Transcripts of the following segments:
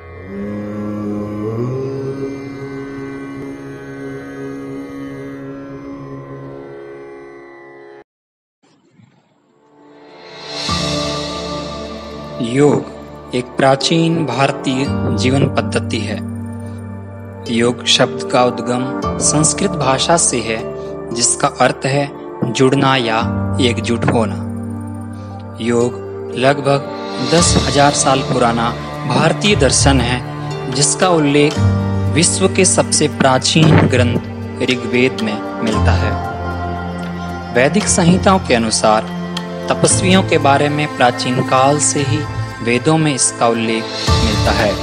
योग एक प्राचीन भारतीय जीवन पद्धति है। योग शब्द का उद्गम संस्कृत भाषा से है, जिसका अर्थ है जुड़ना या एकजुट होना। योग लगभग 10,000 साल पुराना भारतीय दर्शन है, जिसका उल्लेख विश्व के सबसे प्राचीन ग्रंथ ऋग्वेद में मिलता है। वैदिक संहिताओं के अनुसार तपस्वियों के बारे में प्राचीन काल से ही वेदों में इसका उल्लेख मिलता है।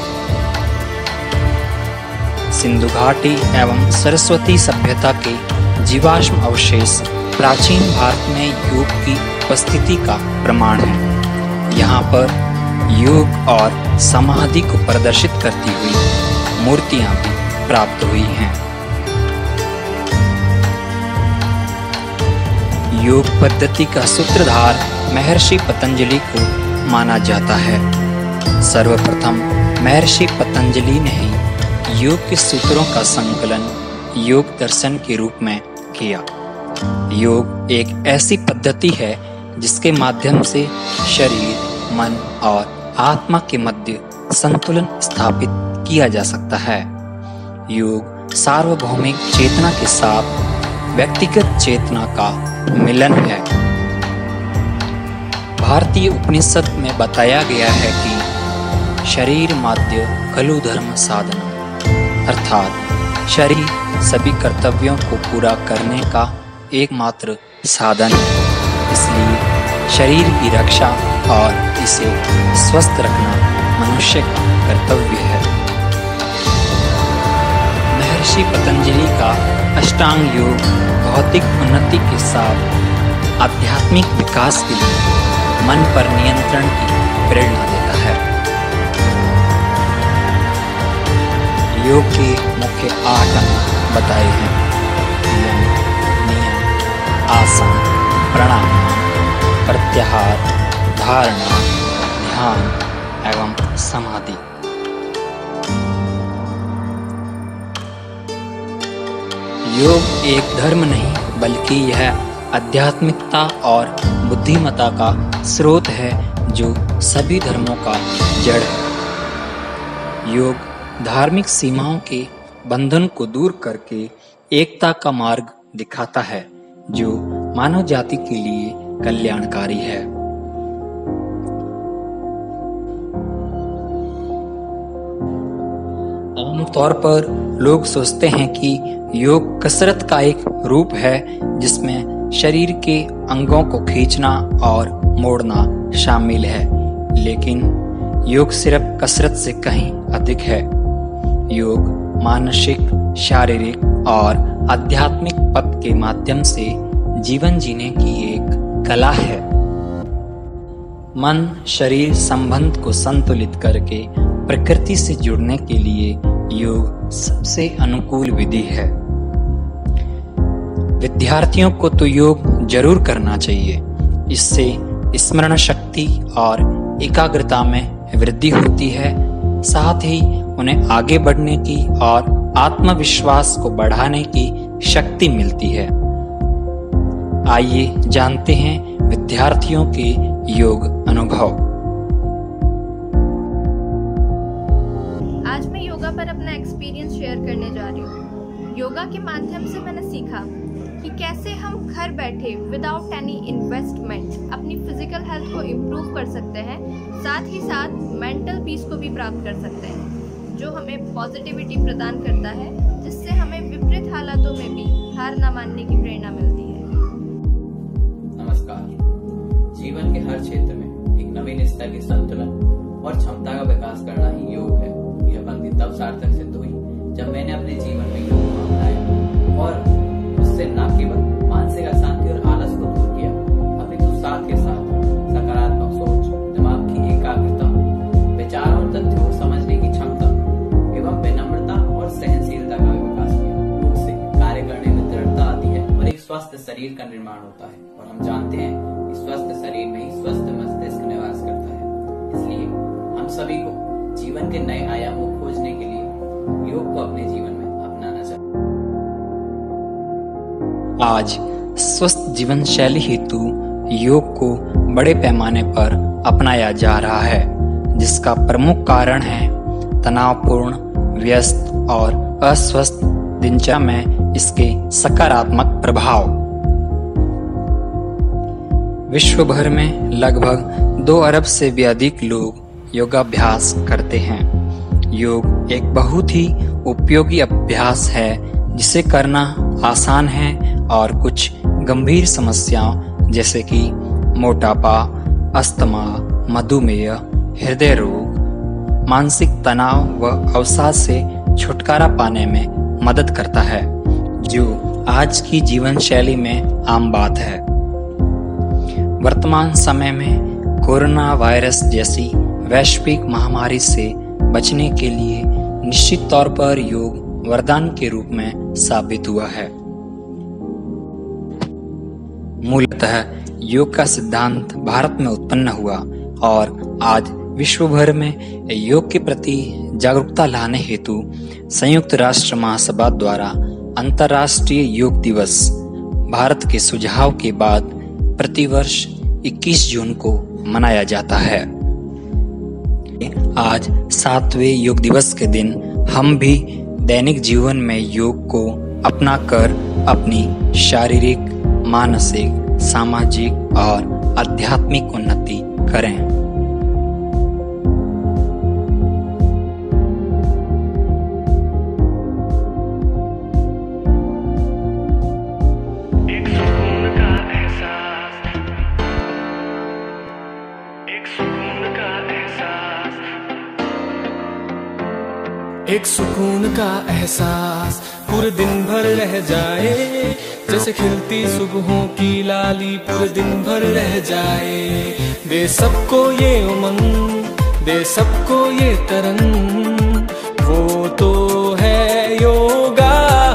सिंधु घाटी एवं सरस्वती सभ्यता के जीवाश्म अवशेष प्राचीन भारत में योग की उपस्थिति का प्रमाण है। यहाँ पर योग और समाधि को प्रदर्शित करती हुई मूर्तियां भी प्राप्त हुई हैं। योग पद्धति का सूत्रधार महर्षि पतंजलि को माना जाता है। सर्वप्रथम महर्षि पतंजलि ने ही योग के सूत्रों का संकलन योग दर्शन के रूप में किया। योग एक ऐसी पद्धति है जिसके माध्यम से शरीर, मन और आत्मा के मध्य संतुलन स्थापित किया जा सकता है। योग सार्वभौमिक चेतना के साथ व्यक्तिगत चेतना का मिलन है। भारतीय उपनिषद में बताया गया है कि शरीर माध्य खलु धर्म साधनम, अर्थात शरीर सभी कर्तव्यों को पूरा करने का एकमात्र साधन है। इसलिए शरीर की रक्षा और इसे स्वस्थ रखना मनुष्य का कर्तव्य है। महर्षि पतंजलि का अष्टांग योग भौतिक उन्नति के साथ आध्यात्मिक विकास के लिए मन पर नियंत्रण की प्रेरणा देता है। योग के मुख्य 8 अंग बताए हैं: यम, नियम, आसन, प्राणायाम, प्रत्याहार, धारणा, ध्यान एवं समाधि। योग एक धर्म नहीं, बल्कि यह आध्यात्मिकता और बुद्धिमत्ता का स्रोत है, जो सभी धर्मों का जड़ है। योग धार्मिक सीमाओं के बंधन को दूर करके एकता का मार्ग दिखाता है, जो मानव जाति के लिए कल्याणकारी है। आमतौर पर लोग सोचते हैं कि योग कसरत का एक रूप है, जिसमें शरीर के अंगों को खींचना और मोड़ना शामिल है, लेकिन योग सिर्फ कसरत से कहीं अधिक है। योग मानसिक, शारीरिक और आध्यात्मिक पथ के माध्यम से जीवन जीने की एक कला है। मन शरीर संबंध को संतुलित करके प्रकृति से जुड़ने के लिए योग सबसे अनुकूल विधि है। विद्यार्थियों को तो योग जरूर करना चाहिए। इससे स्मरण शक्ति और एकाग्रता में वृद्धि होती है, साथ ही उन्हें आगे बढ़ने की और आत्मविश्वास को बढ़ाने की शक्ति मिलती है। आइए जानते हैं विद्यार्थियों के योग अनुभव। आज मैं योगा पर अपना एक्सपीरियंस शेयर करने जा रही हूँ। योगा के माध्यम से मैंने सीखा कि कैसे हम घर बैठे विदाउट एनी इन्वेस्टमेंट अपनी फिजिकल हेल्थ को इम्प्रूव कर सकते हैं, साथ ही साथ मेंटल पीस को भी प्राप्त कर सकते हैं, जो हमें पॉजिटिविटी प्रदान करता है, जिससे हमें विपरीत हालातों में भी हार न मानने की प्रेरणा मिलती है। नमस्कार। जीवन के हर क्षेत्र में एक नवीन स्तर की संतुलन और क्षमता का विकास करना ही योग है। यह पंक्ति तब सार्थक सिद्ध हुई जब मैंने अपने जीवन में योग को अपनाया और उससे न केवल मानसिक अशांति और आलस को दूर किया, अपितु साथ के साथ सकारात्मक सोच, दिमाग की एकाग्रता, विचारों और तथ्यों को समझने की क्षमता एवं विनम्रता और सहनशीलता का भी विकास किया। योग से कार्य करने में दृढ़ता आती है और एक स्वस्थ शरीर का निर्माण होता है, और हम जानते हैं कि स्वस्थ शरीर में ही स्वस्थ मस्तिष्क निवास करता है। इसलिए हम सभी को जीवन के नए आयाम को खोजने के लिए योग को अपने जीवन में अपनाना चाहिए। आज स्वस्थ जीवन शैली हेतु योग को बड़े पैमाने पर अपनाया जा रहा है, जिसका प्रमुख कारण है तनावपूर्ण, व्यस्त और अस्वस्थ दिनचर्या में इसके सकारात्मक प्रभाव। विश्व भर में लगभग 2 अरब से भी अधिक लोग योगाभ्यास करते हैं। योग एक बहुत ही उपयोगी अभ्यास है जिसे करना आसान है और कुछ गंभीर समस्याओं जैसे कि मोटापा, अस्थमा, मधुमेह, हृदय रोग, मानसिक तनाव व अवसाद से छुटकारा पाने में मदद करता है, जो आज की जीवन शैली में आम बात है। वर्तमान समय में कोरोना वायरस जैसी वैश्विक महामारी से बचने के लिए निश्चित तौर पर योग वरदान के रूप में साबित हुआ है। मूलतः योग का सिद्धांत भारत में उत्पन्न हुआ और आज विश्व भर में योग के प्रति जागरूकता लाने हेतु संयुक्त राष्ट्र महासभा द्वारा अंतर्राष्ट्रीय योग दिवस भारत के सुझाव के बाद प्रतिवर्ष 21 जून को मनाया जाता है। आज 7वें योग दिवस के दिन हम भी दैनिक जीवन में योग को अपनाकर अपनी शारीरिक, मानसिक, सामाजिक और आध्यात्मिक उन्नति करें। एक सुकून का एहसास पूरे दिन भर रह जाए, जैसे खिलती सुबहों की लाली पूरे दिन भर रह जाए। दे सबको ये उमंग, दे सबको ये तरन, वो तो है योगा।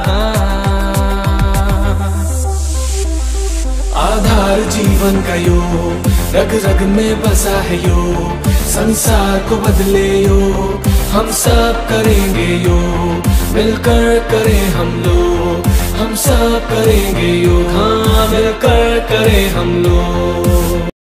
आधार जीवन का योग, रग रग में बसा है योग, संसार को बदले योग। हम सब करेंगे योग, मिलकर करें हम लोग, हम सब करेंगे योग। हाँ, मिलकर करें हम लोग।